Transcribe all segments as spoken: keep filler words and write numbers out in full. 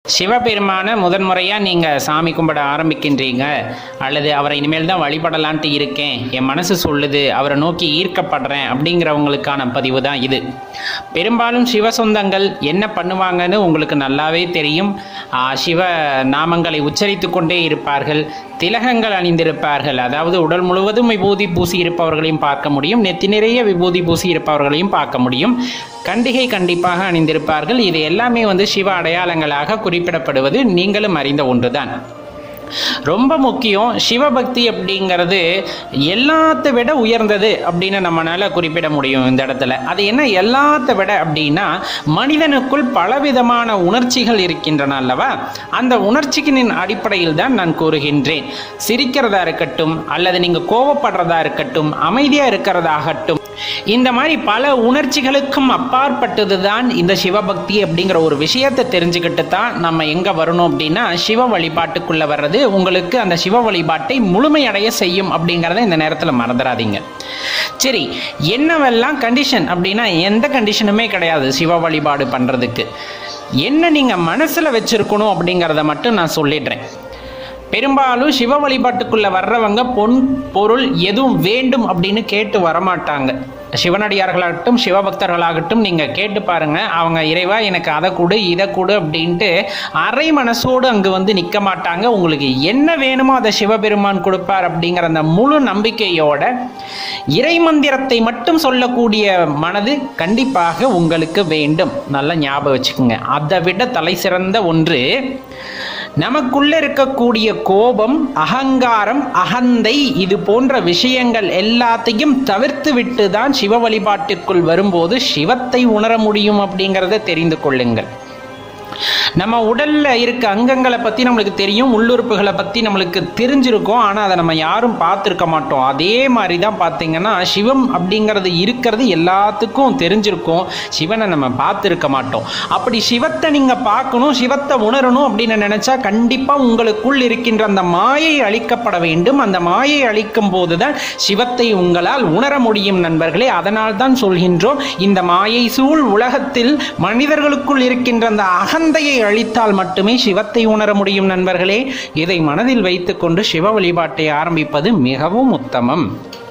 சிவபெருமான முதன்முறையாக நீங்கள் சாமி கும்பிட ஆரம்பிக்கின்றீங்க அல்லது அவரை இனிமேல் தான் வழிபடலான்ட்டு இருக்கேன், என் மனசு சொல்லுது, அவரை நோக்கி ஈர்க்கப்படுறேன் அப்படிங்கிறவங்களுக்கான பதிவு தான் இது. பெரும்பாலும் சிவ சொந்தங்கள் என்ன பண்ணுவாங்கன்னு உங்களுக்கு நல்லாவே தெரியும். சிவ நாமங்களை உச்சரித்து கொண்டே இருப்பார்கள், திலகங்கள் அணிந்திருப்பார்கள். அதாவது உடல் முழுவதும் விபூதி பூசி இருப்பவர்களையும் பார்க்க முடியும், நெத்தி நிறைய விபூதி பூசி இருப்பவர்களையும் பார்க்க முடியும். கண்டிகை கண்டிப்பாக அணிந்திருப்பார்கள். இது எல்லாமே வந்து சிவ அடையாளங்களாக குறிப்பிடப்படுவது நீங்களும் அறிந்த ஒன்றுதான். ரொம்ப முக்கியம், சிவபக்தி அப்படிங்கிறது எல்லாத்த விட உயர்ந்தது அப்படின்னு நம்மளால குறிப்பிட முடியும் இந்த இடத்துல. அது என்ன எல்லாத்த விட அப்படின்னா, மனிதனுக்குள் பலவிதமான உணர்ச்சிகள் இருக்கின்றன அல்லவா? அந்த உணர்ச்சிகளின் அடிப்படையில் தான் நான் கூறுகின்றேன். சிரிக்கிறதா இருக்கட்டும், அல்லது நீங்கள் கோபப்படுறதா இருக்கட்டும், அமைதியாக இருக்கிறதாகட்டும், இந்த மாதிரி பல உணர்ச்சிகளுக்கும் அப்பாற்பட்டது தான் இந்த சிவபக்தி அப்படிங்கிற ஒரு விஷயத்தை தெரிஞ்சுக்கிட்டு தான் நம்ம எங்கே வரணும் அப்படின்னா, சிவ வழிபாட்டுக்குள்ளே வர்றது உங்களுக்கு அந்த சிவ வழிபாட்டை முழுமையடைய செய்யும் அப்படிங்கிறத இந்த நேரத்தில் மறந்துடாதீங்க. சரி, என்னவெல்லாம் கண்டிஷன் அப்படின்னா, எந்த கண்டிஷனுமே கிடையாது சிவ வழிபாடு பண்ணுறதுக்கு. என்ன நீங்கள் மனசில் வச்சுருக்கணும் அப்படிங்கிறத மட்டும் நான் சொல்லிடுறேன். பெரும்பாலும் சிவ வழிபாட்டுக்குள்ளே வர்றவங்க பொன் பொருள் எதுவும் வேண்டும் அப்படின்னு கேட்டு வரமாட்டாங்க. சிவனடியார்களாகட்டும் சிவபக்தர்களாகட்டும் நீங்கள் கேட்டு பாருங்கள், அவங்க இறைவா எனக்கு அதை கொடு இதை கொடு அப்படின்ட்டு அரை மனசோடு அங்கே வந்து நிற்க மாட்டாங்க. உங்களுக்கு என்ன வேணுமோ அதை சிவபெருமான் கொடுப்பார் அப்படிங்கிற அந்த முழு நம்பிக்கையோட இறை மந்திரத்தை மட்டும் சொல்லக்கூடிய மனது கண்டிப்பாக உங்களுக்கு வேண்டும். நல்லா ஞாபகம் வச்சுக்கோங்க. அதை விட தலை சிறந்த ஒன்று, நமக்குள்ள இருக்கக்கூடிய கோபம், அகங்காரம், அகந்தை, இது போன்ற விஷயங்கள் எல்லாத்தையும் தவிர்த்து விட்டு தான் சிவ வழிபாட்டுக்குள் வரும்போது சிவத்தை உணர முடியும் அப்படிங்கிறத தெரிந்து கொள்ளுங்கள். நம்ம உடல்ல இருக்க அங்கங்களை பற்றி நம்மளுக்கு தெரியும், உள்ளுறுப்புகளை பற்றி நம்மளுக்கு தெரிஞ்சிருக்கும், ஆனால் அதை நம்ம யாரும் பார்த்துருக்க மாட்டோம். அதே மாதிரி தான் பார்த்தீங்கன்னா சிவம் அப்படிங்கிறது இருக்கிறது எல்லாத்துக்கும் தெரிஞ்சிருக்கும், சிவனை நம்ம பார்த்துருக்க மாட்டோம். அப்படி சிவத்தை நீங்கள் பார்க்கணும், சிவத்தை உணரணும் அப்படின்னு நினச்சா கண்டிப்பாக உங்களுக்குள் இருக்கின்ற அந்த மாயை அழிக்கப்பட வேண்டும். அந்த மாயை அழிக்கும் போது தான் சிவத்தை உங்களால் உணர முடியும் நண்பர்களே. அதனால் தான் சொல்கின்றோம், இந்த மாயை சூழ் உலகத்தில் மனிதர்களுக்குள் இருக்கின்ற அந்த அகந்தையை அழித்தால் மட்டுமே சிவத்தை உணர முடியும் நண்பர்களே. இதை மனதில் வைத்துக்கொண்டு சிவ வழிபாட்டை ஆரம்பிப்பது மிகவும் உத்தமம்.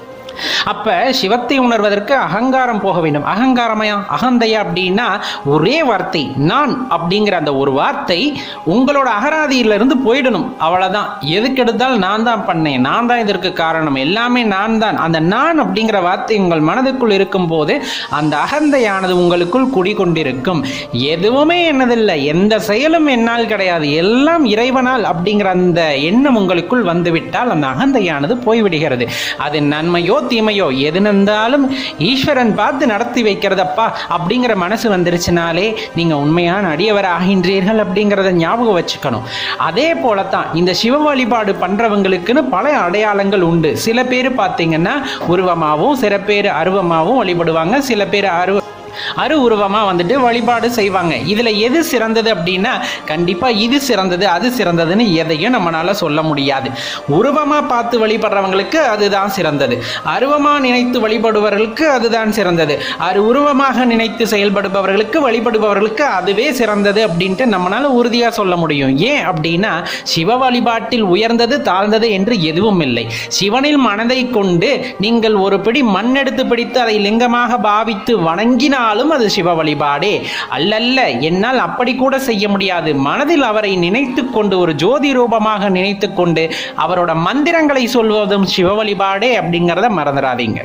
அப்ப சிவத்தை உணர்வதற்கு அகங்காரம் போக வேண்டும். அகங்காரமையா அகந்தையா அப்படின்னா ஒரே வார்த்தை, நான் அப்படிங்கிற அந்த ஒரு வார்த்தை உங்களோட அகராதியிலிருந்து போயிடணும். அவ்வளவுதான். எதுக்கு எடுத்தால் நான் தான் பண்ணேன், நான் தான் இதற்கு காரணம், எல்லாமே நான் தான். அந்த நான் அப்படிங்கிற வார்த்தை உங்கள் மனதுக்குள் இருக்கும் போது அந்த அகந்தையானது உங்களுக்குள் குடிகொண்டிருக்கும். எதுவுமே என்னதில்லை, எந்த செயலும் என்னால் கிடையாது, எல்லாம் இறைவனால் அப்படிங்கிற அந்த எண்ணம் உங்களுக்குள் வந்துவிட்டால் அந்த அகந்தையானது போய்விடுகிறது. அது நன்மையோ தீமையோ எது நடந்தாலும் ஈஸ்வரன் பார்த்து நடத்தி வைக்கிறதப்பா அப்படிங்கிற மனசு வந்துருச்சுனாலே நீங்க உண்மையான அடியவர் ஆகின்றீர்கள் அப்படிங்கிறத ஞாபகம் வச்சுக்கணும். அதே போலத்தான் இந்த சிவ வழிபாடு பண்றவங்களுக்குன்னு பல அடையாளங்கள் உண்டு. சில பேர் பார்த்தீங்கன்னா உருவமாகவும், சில பேர் அருவமாகவும் வழிபடுவாங்க, சில பேர் அருவ அரு உருவமா வந்துட்டு வழிபாடு செய்வாங்க. இதுல எது சிறந்தது அப்படின்னா கண்டிப்பா இது சிறந்தது அது சிறந்ததுன்னு எதையும் நம்மளால சொல்ல முடியாது. உருவமா பார்த்து வழிபடுறவங்களுக்கு அதுதான் சிறந்தது, அருவமா நினைத்து வழிபடுபவர்களுக்கு அதுதான் சிறந்தது, அரு உருவமாக நினைத்து செயல்படுபவர்களுக்கு வழிபடுபவர்களுக்கு அதுவே சிறந்தது அப்படின்ட்டு நம்மளால உறுதியா சொல்ல முடியும். ஏன் அப்படின்னா சிவ வழிபாட்டில் உயர்ந்தது தாழ்ந்தது என்று எதுவும் இல்லை. சிவனில் மனதை கொண்டு நீங்கள் ஒரு பிடி மண் எடுத்து பிடித்து அதை லிங்கமாக பாவித்து வணங்கினால் அது சிவ வழிபாடே அல்லல்ல. என்னால் அப்படி கூட செய்ய முடியாது. மனதில் அவரை நினைத்து கொண்டு ஒரு ஜோதி ரூபமாக நினைத்து கொண்டு அவரோட மந்திரங்களை சொல்வதும் சிவ வழிபாடே அப்படிங்கிறத மறந்துடாதீங்க.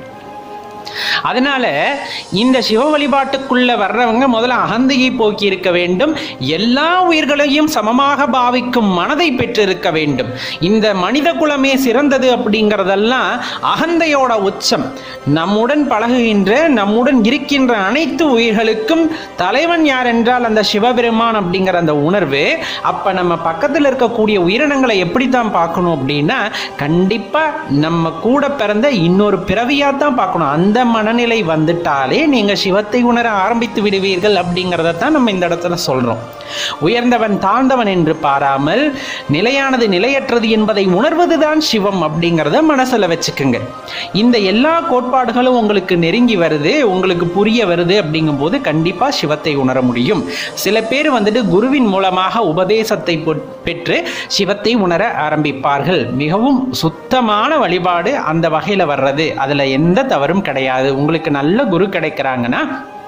அதனால இந்த சிவ வழிபாட்டுக்குள்ள வர்றவங்க முதல்ல அகந்தையை போக்கி இருக்க வேண்டும். எல்லா உயிர்களையும் சமமாக பாவிக்கும் மனதை பெற்றிருக்க வேண்டும். இந்த மனித குலமே சிறந்தது அப்படிங்கிறதெல்லாம் அகந்தையோட உச்சம். நம்முடன் பழகுகின்ற, நம்முடன் இருக்கின்ற அனைத்து உயிர்களுக்கும் தலைவன் யார் என்றால் அந்த சிவபெருமான் அப்படிங்கிற அந்த உணர்வு. அப்ப நம்ம பக்கத்தில் இருக்கக்கூடிய உயிரினங்களை எப்படித்தான் பார்க்கணும் அப்படின்னா கண்டிப்பா நம்ம கூட பிறந்த இன்னொரு பிறவியாத்தான் பார்க்கணும். அந்த மனநிலை வந்துட்டாலே நீங்க சிவத்தை உணர ஆரம்பித்து விடுவீர்கள் அப்படிங்கிறத தான் நம்ம இந்த இடத்துல சொல்றோம். உயர்ந்தவன் தாழ்ந்தவன் என்று பாராமல் நிலையானது நிலையற்றது என்பதை உணர்வதுதான் சிவம் அப்படிங்கிறத மனசுல வச்சுக்குங்க. இந்த எல்லா கோட்பாடுகளும் உங்களுக்கு நெருங்கி வருது, உங்களுக்கு புரிய வருது அப்படிங்கும்போது கண்டிப்பா சிவத்தை உணர முடியும். சில பேர் வந்துட்டு குருவின் மூலமாக உபதேசத்தை பெற்று சிவத்தை உணர ஆரம்பிப்பார்கள். மிகவும் சுத்தமான வழிபாடு அந்த வகையில வர்றது, அதுல எந்த தவறும் கிடையாது. உங்களுக்கு நல்ல குரு கிடைக்கிறாங்கன்னா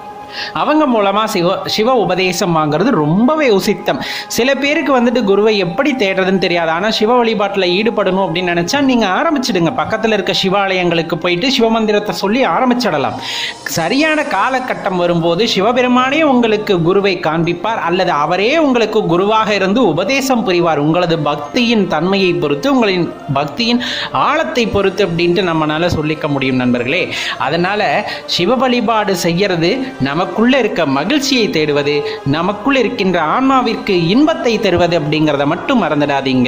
அவங்க மூலமா சிவ சிவ உபதேசம் வாங்குறது ரொம்பவே உசித்தம். சில பேருக்கு வந்துட்டு குருவை எப்படி தேடுறதுன்னு தெரியாது. ஆனால் சிவ வழிபாட்டில் ஈடுபடணும் அப்படின்னு நினைச்சா நீங்க ஆரம்பிச்சிடுங்க. பக்கத்தில் இருக்க சிவாலயங்களுக்கு போயிட்டு சிவமந்திரத்தை சொல்லி ஆரம்பிச்சிடலாம். சரியான காலகட்டம் வரும்போது சிவபெருமானே உங்களுக்கு குருவை காண்பிப்பார், அல்லது அவரே உங்களுக்கு குருவாக இருந்து உபதேசம் புரிவார். உங்களது பக்தியின் தன்மையை பொறுத்து, உங்களின் பக்தியின் ஆழத்தை பொறுத்து அப்படின்ட்டு நம்மளால சொல்லிக்க முடியும் நண்பர்களே. அதனால சிவ வழிபாடு செய்யறது நம்ம நமக்குள்ள இருக்க மகிழ்ச்சியை தேடுவது, நமக்குள்ள இருக்கின்ற ஆன்மாவிற்கு இன்பத்தை தருவது அப்படிங்கிறத மட்டும் மறந்துடாதீங்க.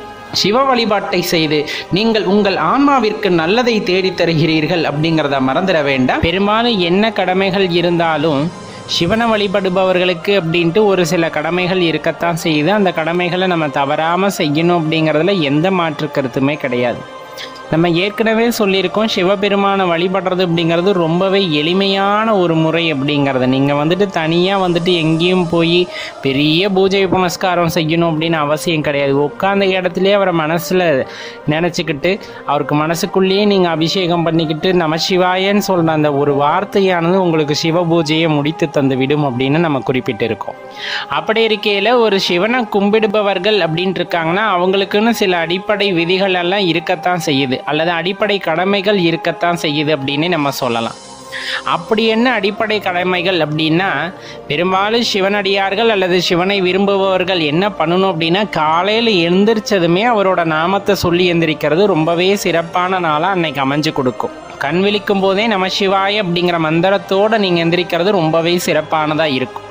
சிவ வழிபாட்டை செய்து நீங்கள் உங்கள் ஆன்மாவிற்கு நல்லதை தேடி தருகிறீர்கள் அப்படிங்கிறத மறந்துட வேண்டாம். பெரும்பாலும் என்ன கடமைகள் இருந்தாலும் சிவனை வழிபடுபவர்களுக்கு அப்படின்ட்டு ஒரு சில கடமைகள் இருக்கத்தான் செய்யுது. அந்த கடமைகளை நம்ம தவறாமல் செய்யணும் அப்படிங்கிறதுல எந்த மாற்று கருத்துமே கிடையாது. நம்ம ஏற்கனவே சொல்லியிருக்கோம், சிவபெருமானை வழிபடுறது அப்படிங்கிறது ரொம்பவே எளிமையான ஒரு முறை அப்படிங்கிறது. நீங்கள் வந்துட்டு தனியாக வந்துட்டு எங்கேயும் போய் பெரிய பூஜை புனஸ்காரம் செய்யணும் அப்படின்னு அவசியம் கிடையாது. உட்காந்த இடத்துலேயே அவரை மனசில் நினச்சிக்கிட்டு அவருக்கு மனசுக்குள்ளேயே நீங்கள் அபிஷேகம் பண்ணிக்கிட்டு நமசிவாயன்னு சொல்கிற அந்த ஒரு வார்த்தையானது உங்களுக்கு சிவ பூஜையை முடித்து தந்து விடும் அப்படின்னு நம்ம குறிப்பிட்டிருக்கோம். அப்படி இருக்கையில் ஒரு சிவனை கும்பிடுபவர்கள் அப்படின்ட்டு இருக்காங்கன்னா அவங்களுக்குன்னு சில அடிப்படை விதிகள் எல்லாம் இருக்கத்தான் செய்யுது, அல்லது அடிப்படை கடமைகள் இருக்கத்தான் செய்யுது அப்படின்னு நம்ம சொல்லலாம். அப்படி என்ன அடிப்படை கடமைகள் அப்படின்னா, பெரும்பாலும் சிவனடியார்கள் அல்லது சிவனை விரும்புபவர்கள் என்ன பண்ணணும் அப்படின்னா, காலையில் எழுந்திரிச்சதுமே அவரோட நாமத்தை சொல்லி எந்திரிக்கிறது ரொம்பவே சிறப்பான நாளாக அன்னைக்கு அமைஞ்சு கொடுக்கும். கண் விழிக்கும் போதே நமசிவாய அப்படிங்கிற மந்திரத்தோடு நீங்கள் எந்திரிக்கிறது ரொம்பவே சிறப்பானதாக இருக்கும்.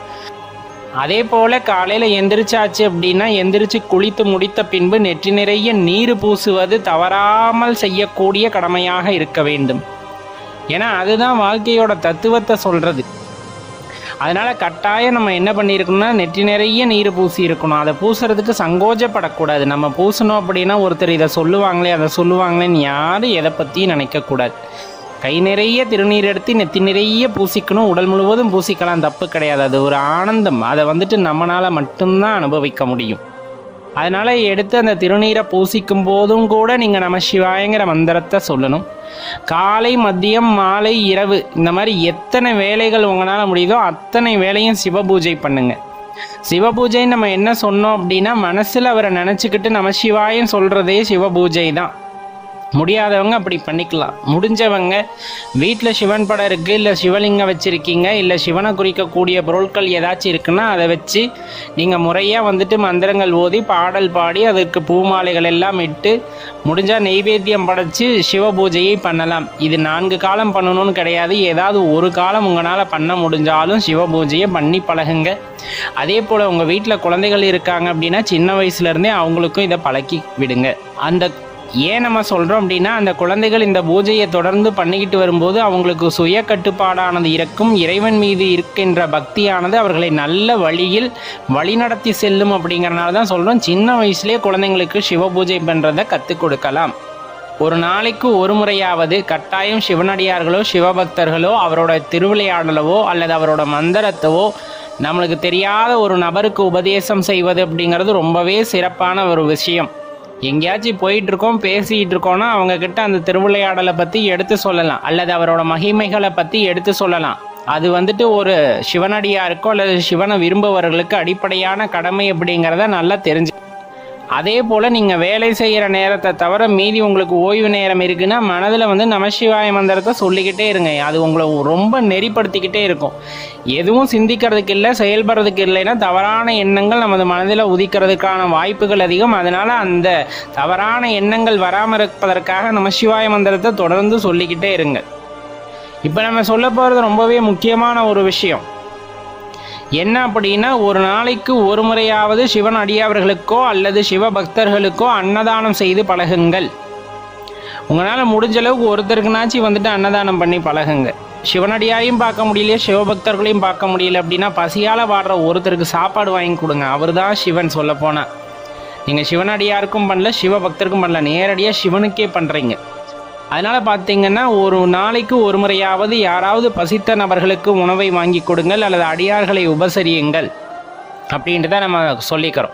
அதே போல் காலையில் எந்திரிச்சாச்சு அப்படின்னா எந்திரிச்சு குளித்து முடித்த பின்பு நெற்றி நிறைய நீர் பூசுவது தவறாமல் செய்யக்கூடிய கடமையாக இருக்க வேண்டும். ஏன்னா அதுதான் வாழ்க்கையோட தத்துவத்தை சொல்கிறது. அதனால் கட்டாயம் நம்ம என்ன பண்ணியிருக்கணும்னா நெற்றி நிறைய நீர் பூசி இருக்கணும். அதை பூசுறதுக்கு சங்கோஜப்படக்கூடாது. நம்ம பூசணும் அப்படின்னா ஒருத்தர் இதை சொல்லுவாங்களே அதை சொல்லுவாங்களேன்னு யாரும் எதை பற்றியும் நினைக்கக்கூடாது. கை நிறைய திருநீர் எடுத்து நெத்தி நிறைய பூசிக்கணும். உடல் முழுவதும் பூசிக்கலாம், தப்பு கிடையாது. அது ஒரு ஆனந்தம். அதை வந்துட்டு நம்மளால் மட்டும்தான் அனுபவிக்க முடியும். அதனால் எடுத்து அந்த திருநீரை பூசிக்கும் போதும் கூட நீங்கள் நமசிவாயங்கிற மந்திரத்தை சொல்லணும். காலை மதியம் மாலை இரவு இந்த மாதிரி எத்தனை வேலைகள் உங்களால் முடியுதோ அத்தனை வேலையும் சிவபூஜை பண்ணுங்க. சிவபூஜை நம்ம என்ன சொன்னோம் அப்படின்னா, மனசில் அவரை நினச்சிக்கிட்டு நமசிவாயன்னு சொல்கிறதே சிவபூஜை தான். முடியாதவங்க அப்படி பண்ணிக்கலாம். முடிஞ்சவங்க வீட்டில் சிவன் படம் இருக்குது, இல்லை சிவலிங்கம் வச்சுருக்கீங்க, இல்லை சிவனை குறிக்கக்கூடிய பொருட்கள் ஏதாச்சும் இருக்குன்னா அதை வச்சு நீங்கள் முறையாக வந்துட்டு மந்திரங்கள் ஓதி பாடல் பாடி அதற்கு பூமாலைகள் எல்லாம் இட்டு முடிஞ்சால் நெய்வேத்தியம் படைச்சு சிவ பூஜையை பண்ணலாம். இது நான்கு காலம் பண்ணணும்னு கிடையாது. ஏதாவது ஒரு காலம் உங்களால் பண்ண முடிஞ்சாலும் சிவ பூஜையை பண்ணி பழகுங்க. அதே போல் உங்கள் வீட்டில் குழந்தைகள் இருக்காங்க அப்படின்னா சின்ன வயசுலேருந்தே அவங்களுக்கும் இதை பழக்கி விடுங்க. அந்த ஏன் நம்ம சொல்கிறோம் அப்படின்னா, அந்த குழந்தைகள் இந்த பூஜையை தொடர்ந்து பண்ணிக்கிட்டு வரும்போது அவங்களுக்கு சுய கட்டுப்பாடானது இருக்கும். இறைவன் மீது இருக்கின்ற பக்தியானது அவர்களை நல்ல வழியில் வழிநடத்தி செல்லும். அப்படிங்கிறனால தான் சொல்கிறோம், சின்ன வயசுலேயே குழந்தைங்களுக்கு சிவ பூஜை பண்ணுறதை கற்றுக் கொடுக்கலாம். ஒரு நாளைக்கு ஒரு முறையாவது கட்டாயம் சிவனடியார்களோ சிவபக்தர்களோ அவரோட திருவிளையாடலவோ அல்லது அவரோட மந்திரத்தவோ நம்மளுக்கு தெரியாத ஒரு நபருக்கு உபதேசம் செய்வது அப்படிங்கிறது ரொம்பவே சிறப்பான ஒரு விஷயம். எங்கேயாச்சும் போயிட்டு இருக்கோம் பேசிகிட்டு இருக்கோன்னா அவங்கக்கிட்ட அந்த திருவிளையாடலை பற்றி எடுத்து சொல்லலாம், அல்லது அவரோட மகிமைகளை பற்றி எடுத்து சொல்லலாம். அது வந்துட்டு ஒரு சிவனடியாருக்கோ அல்லது சிவனை விரும்புபவர்களுக்கு அடிப்படையான கடமை அப்படிங்கிறத நல்லா தெரிஞ்சு. அதே போல் நீங்கள் வேலை செய்கிற நேரத்தை தவிர மீதி உங்களுக்கு ஓய்வு நேரம் இருக்குன்னா மனதில் வந்து நமசிவாய மந்திரத்தை சொல்லிக்கிட்டே இருங்க. அது உங்களை ரொம்ப நெறிப்படுத்திக்கிட்டே இருக்கும். எதுவும் சிந்திக்கிறதுக்கு இல்லை, செயல்படுறதுக்கு இல்லைன்னா தவறான எண்ணங்கள் நமது மனதில் உதிக்கிறதுக்கான வாய்ப்புகள் அதிகம். அதனால் அந்த தவறான எண்ணங்கள் வராமல் இருப்பதற்காக நமசிவாய மந்திரத்தை தொடர்ந்து சொல்லிக்கிட்டே இருங்க. இப்போ நம்ம சொல்ல போகிறது ரொம்பவே முக்கியமான ஒரு விஷயம். என்ன அப்படின்னா, ஒரு நாளைக்கு ஒரு முறையாவது சிவன் அடியாவர்களுக்கோ அல்லது சிவ பக்தர்களுக்கோ அன்னதானம் செய்து பழகுங்கள். உங்களால் முடிஞ்ச அளவுக்கு ஒருத்தருக்குனாச்சும் வந்துட்டு அன்னதானம் பண்ணி பழகுங்க. சிவனடியாரையும் பார்க்க முடியல, சிவபக்தர்களையும் பார்க்க முடியல அப்படின்னா பசியால் வாடுற ஒருத்தருக்கு சாப்பாடு வாங்கி கொடுங்க. அவர் தான் சிவன். சொல்ல போனால் நீங்கள் சிவனடியாருக்கும் பண்ணல, சிவபக்தருக்கும் பண்ணல, நேரடியாக சிவனுக்கே பண்ணுறீங்க. அதனால் பார்த்தீங்கன்னா ஒரு நாளைக்கு ஒரு முறையாவது யாராவது பசித்த நபர்களுக்கு உணவை வாங்கி கொடுங்கள் அல்லது அடியார்களை உபசரியுங்கள் அப்படின்ட்டு தான் நம்ம சொல்லிக்கிறோம்.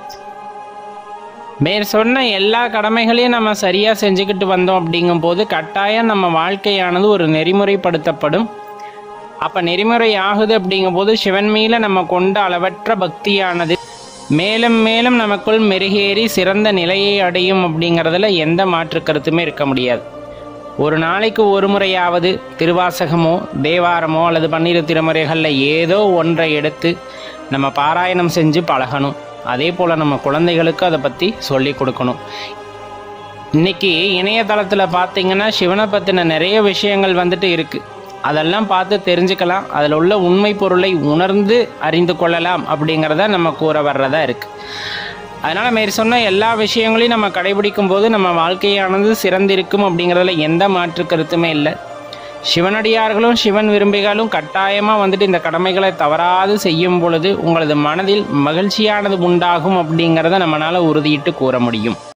மேற் சொன்ன எல்லா கடமைகளையும் நம்ம சரியாக செஞ்சுக்கிட்டு வந்தோம் அப்படிங்கும்போது கட்டாயம் நம்ம வாழ்க்கையானது ஒரு நெறிமுறைப்படுத்தப்படும். அப்போ நெறிமுறை ஆகுது அப்படிங்கும்போது சிவன் மீது நம்ம கொண்ட அளவற்ற பக்தியானது மேலும் மேலும் நமக்குள் மெருகேறி சிறந்த நிலையை அடையும் அப்படிங்கிறதுல எந்த மாற்று கருத்துமே இருக்க முடியாது. ஒரு நாளைக்கு ஒரு முறையாவது திருவாசகமோ தேவாரமோ அல்லது பன்னிரு திருமுறைகளில் ஏதோ ஒன்றை எடுத்து நம்ம பாராயணம் செஞ்சு பழகணும். அதே போல் நம்ம குழந்தைகளுக்கு அதை பற்றி சொல்லி கொடுக்கணும். இன்றைக்கி இணையதளத்தில் பார்த்திங்கன்னா சிவனை பற்றின நிறைய விஷயங்கள் வந்துட்டு இருக்குது. அதெல்லாம் பார்த்து தெரிஞ்சுக்கலாம். அதில் உள்ள உண்மை பொருளை உணர்ந்து அறிந்து கொள்ளலாம் அப்படிங்கிறத நம்ம கூற வர்றதா இருக்குது. அதனால் மேற் சொன்ன எல்லா விஷயங்களையும் நம்ம கடைபிடிக்கும் போது நம்ம வாழ்க்கையானது சிறந்திருக்கும் அப்படிங்கிறதுல எந்த மாற்று கருத்துமே இல்லை. சிவனடியார்களும் சிவன் விரும்பிகளும் கட்டாயமாக வந்துட்டு இந்த கடமைகளை தவறாது செய்யும் பொழுது உங்களது மனதில் மகிழ்ச்சியானது உண்டாகும் அப்படிங்கிறத நம்மளால் உறுதியிட்டு கூற முடியும்.